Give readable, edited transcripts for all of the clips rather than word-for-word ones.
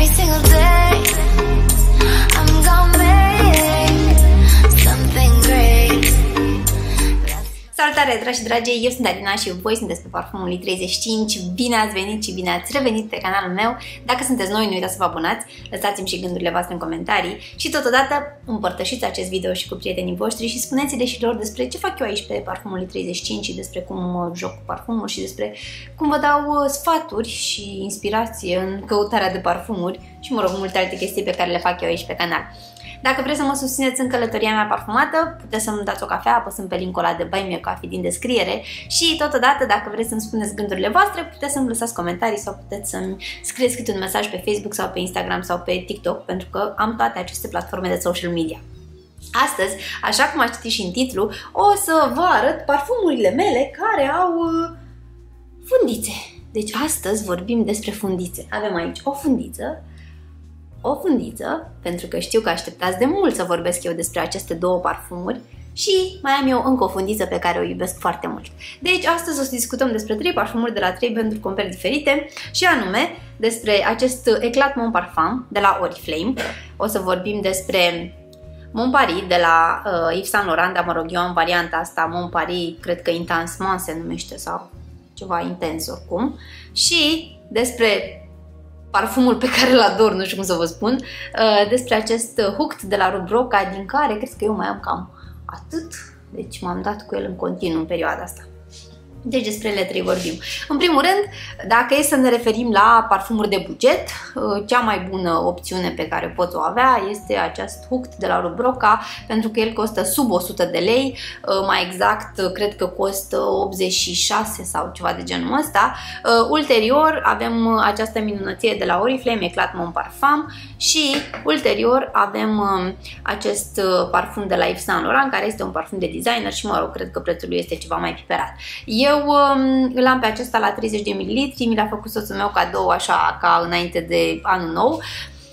single day I'm gonna make something great. Salutare dragi și dragi, eu sunt Alina și voi sunteți pe Parfumul 35. Bine ați venit și bine ați revenit pe canalul meu. Dacă sunteți noi, nu uitați să vă abonați, lăsați-mi și gândurile voastre în comentarii și totodată împărtășiți acest video și cu prietenii voștri și spuneți-le și lor despre ce fac eu aici pe Parfumul 35 și despre cum mă joc cu parfumul și despre cum vă dau sfaturi și inspirație în căutarea de parfumuri și, mă rog, multe alte chestii pe care le fac eu aici pe canal. Dacă vreți să mă susțineți în călătoria mea parfumată, puteți să-mi dați o cafea apăsând pe linkul ăla de Buy Me a Coffee din descriere și totodată, dacă vreți să-mi spuneți gândurile voastre, puteți să-mi lăsați comentarii sau puteți să-mi scrieți câte un mesaj pe Facebook sau pe Instagram sau pe TikTok, pentru că am toate aceste platforme de social media. Astăzi, așa cum ați citit și în titlu, o să vă arăt parfumurile mele care au fundițe. Deci astăzi vorbim despre fundițe. Avem aici o fundiță, pentru că știu că așteptați de mult să vorbesc eu despre aceste două parfumuri și mai am eu încă o fundiță pe care o iubesc foarte mult. Deci astăzi o să discutăm despre 3 parfumuri de la 3 branduri complet diferite și anume despre acest Eclat Mon Parfum de la Oriflame. O să vorbim despre Mon Paris de la Yves Saint Laurent, dar mă rog, eu am varianta asta, Mon Paris, cred că Intensement se numește sau ceva intens oricum, și despre parfumul pe care îl ador, nu știu cum să vă spun, despre acest Hooked de la Rubb Roca, din care cred că eu mai am cam atât, deci m-am dat cu el în continuu în perioada asta. Deci despre ele 3 vorbim. În primul rând, dacă e să ne referim la parfumuri de buget, cea mai bună opțiune pe care pot o avea este acest Hooked de la Rubb Roca, pentru că el costă sub 100 de lei, mai exact cred că costă 86 sau ceva de genul ăsta. Ulterior avem această minunăție de la Oriflame, Eclat Mon Parfum, și ulterior avem acest parfum de la Yves Saint Laurent, care este un parfum de designer și, mă rog, cred că prețul lui este ceva mai piperat. Eu îl am pe acesta la 30 de ml, mi l-a făcut soțul meu cadou așa ca înainte de anul nou.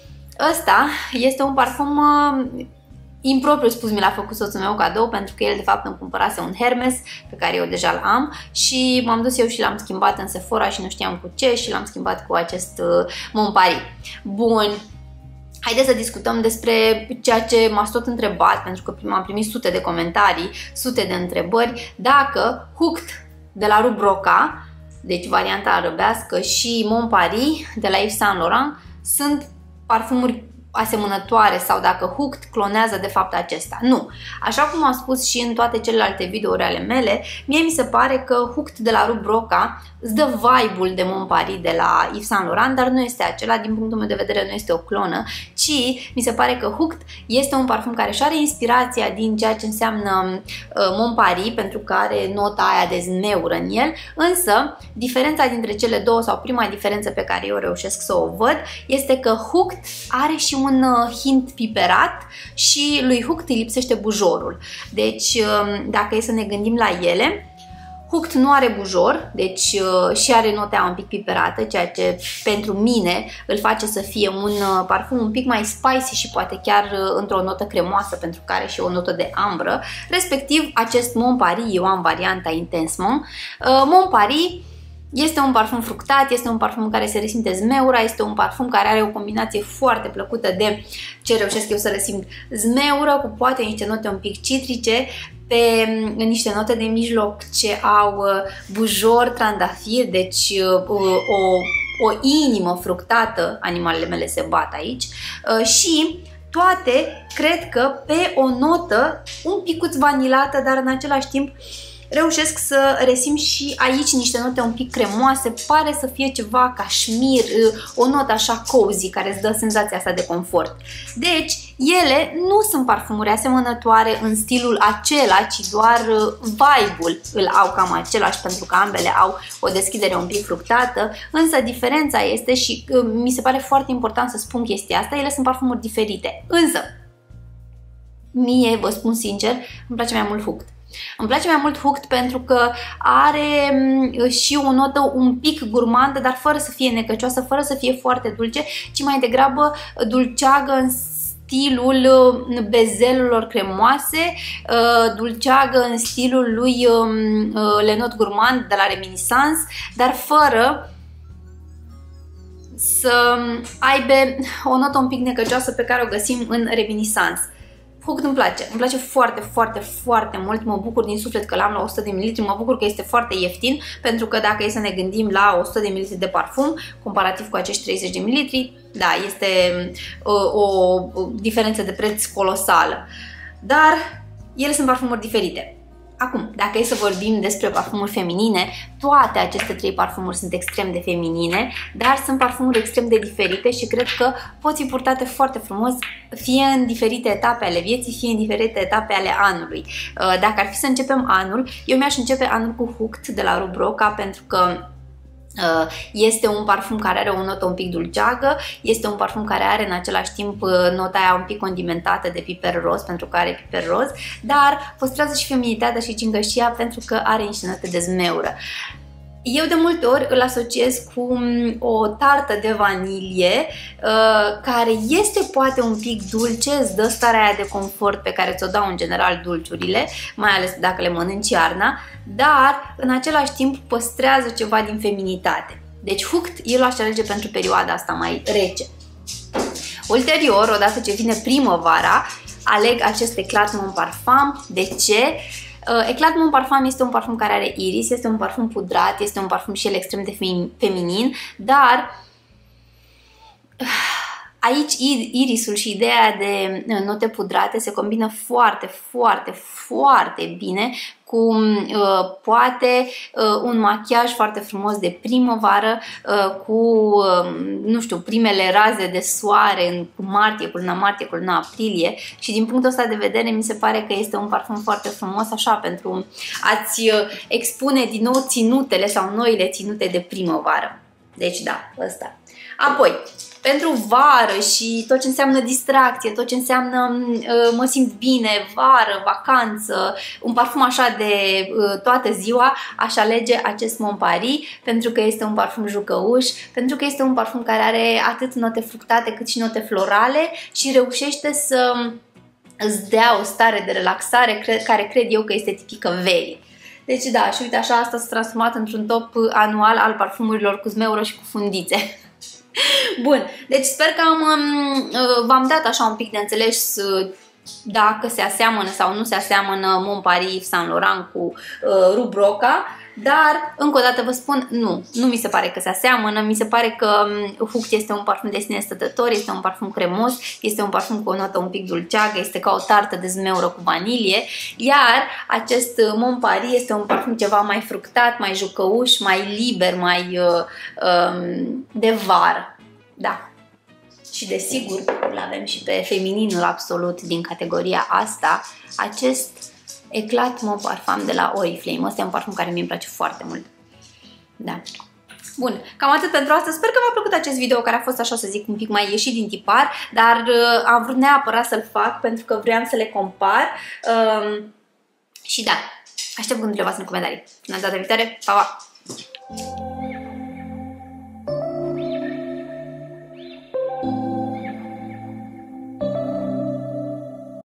Ăsta este un parfum impropriu spus, mi l-a făcut soțul meu cadou, pentru că el de fapt îmi cumpărase un Hermes pe care eu deja îl am și m-am dus eu și l-am schimbat în Sephora și nu știam cu ce și l-am schimbat cu acest Mon Paris. Bun. Haideți să discutăm despre ceea ce m-ați tot întrebat, pentru că am primit sute de comentarii, sute de întrebări, dacă Hooked de la Rubb Roca, deci varianta arăbească, și Mon Paris de la Yves Saint Laurent sunt parfumuri asemănătoare sau dacă Hooked clonează de fapt acesta. Nu. Așa cum am spus și în toate celelalte videouri ale mele, mie mi se pare că Hooked de la Rubb Roca îți dă vibe-ul de Mon Paris de la Yves Saint Laurent, dar nu este acela, din punctul meu de vedere nu este o clonă, ci mi se pare că Hooked este un parfum care își are inspirația din ceea ce înseamnă Mon Paris, pentru că are nota aia de zmeură în el, însă diferența dintre cele două, sau prima diferență pe care eu reușesc să o văd, este că Hooked are și un hint piperat și lui Hooked îi lipsește bujorul. Deci dacă e să ne gândim la ele, Hooked nu are bujor, deci și are notea un pic piperată, ceea ce pentru mine îl face să fie un parfum un pic mai spicy și poate chiar într-o notă cremoasă, pentru că are și o notă de ambră. Respectiv, acest Mon Paris, eu am varianta Intensement. Mon Paris este un parfum fructat, este un parfum în care se resimte zmeura, este un parfum care are o combinație foarte plăcută de ce reușesc eu să resimt: zmeură cu poate niște note un pic citrice, pe niște note de mijloc ce au bujor, trandafir, deci o inimă fructată, animalele mele se bat aici, și toate cred că pe o notă un picuț vanilată, dar în același timp reușesc să resimt și aici niște note un pic cremoase, pare să fie ceva cașmir, o notă așa cozy care îți dă senzația asta de confort. Deci, ele nu sunt parfumuri asemănătoare în stilul acela, ci doar vibe-ul îl au cam același, pentru că ambele au o deschidere un pic fructată, însă diferența este, și mi se pare foarte important să spun chestia asta, ele sunt parfumuri diferite. Însă, mie, vă spun sincer, îmi place mai mult Hooked. Îmi place mai mult Hooked pentru că are și o notă un pic gurmandă, dar fără să fie necăcioasă, fără să fie foarte dulce, ci mai degrabă dulceagă în stilul bezelelor cremoase, dulceagă în stilul lui Le Not Gourmand de la Reminiscence, dar fără să aibă o notă un pic necăcioasă pe care o găsim în Reminiscence. Hooked îmi place foarte, foarte, foarte mult, mă bucur din suflet că l-am la 100 de ml, mă bucur că este foarte ieftin, pentru că dacă e să ne gândim la 100 de ml de parfum, comparativ cu acești 30 de ml, da, este o diferență de preț colosală. Dar ele sunt parfumuri diferite. Acum, dacă e să vorbim despre parfumuri feminine, toate aceste 3 parfumuri sunt extrem de feminine, dar sunt parfumuri extrem de diferite și cred că pot fi purtate foarte frumos, fie în diferite etape ale vieții, fie în diferite etape ale anului. Dacă ar fi să începem anul, eu mi-aș începe anul cu Hooked de la Rubroca, pentru că este un parfum care are o notă un pic dulceagă, este un parfum care are în același timp nota aia un pic condimentată de piper roz, pentru că are piper roz, dar păstrează și feminitatea și gingășia pentru că are niște note de zmeură. Eu de multe ori îl asociez cu o tartă de vanilie care este poate un pic dulce, îți dă starea aia de confort pe care ți-o dau în general dulciurile, mai ales dacă le mănânci iarna, dar în același timp păstrează ceva din feminitate. Deci Hooked eu l-aș alege pentru perioada asta mai rece. Ulterior, odată ce vine primăvara, aleg acest Eclat Mon Parfum. De ce? Eclat Mon Parfum este un parfum care are iris, este un parfum pudrat, este un parfum și el extrem de feminin, dar aici irisul și ideea de note pudrate se combină foarte, foarte, foarte bine cu poate un machiaj foarte frumos de primăvară, cu, nu știu, primele raze de soare cu martie, cu luna martie, cu luna aprilie, și din punctul ăsta de vedere mi se pare că este un parfum foarte frumos așa pentru a-ți expune din nou ținutele sau noile ținute de primăvară. Deci da, ăsta. Apoi, pentru vară și tot ce înseamnă distracție, tot ce înseamnă mă simt bine, vară, vacanță, un parfum așa de toată ziua, aș alege acest Mon Paris, pentru că este un parfum jucăuș, pentru că este un parfum care are atât note fructate cât și note florale și reușește să îți dea o stare de relaxare care cred eu că este tipică verii. Deci da, și uite așa, asta s-a transformat într-un top anual al parfumurilor cu zmeură și cu fundițe. Bun, deci sper că v-am dat așa un pic de înțeles dacă se aseamănă sau nu se aseamănă Mon Paris Saint Laurent cu Rubroca, dar încă o dată vă spun, nu mi se pare că se aseamănă, mi se pare că Hooked este un parfum de sine stătător, este un parfum cremos, este un parfum cu o notă un pic dulceagă, este ca o tartă de zmeură cu vanilie, iar acest Mon Paris este un parfum ceva mai fructat, mai jucăuș, mai liber, mai de vară. Da. Și desigur îl avem și pe femininul absolut din categoria asta, acest Eclat Mon Parfum de la Oriflame. Ăsta e un parfum care mie îmi place foarte mult. Da. Bun, cam atât pentru astăzi. Sper că v-a plăcut acest video care a fost, așa să zic, un pic mai ieșit din tipar, dar am vrut neapărat să-l fac pentru că vreau să le compar. Și da, aștept gândurile voastre în comentarii. Până data viitoare, pa, pa!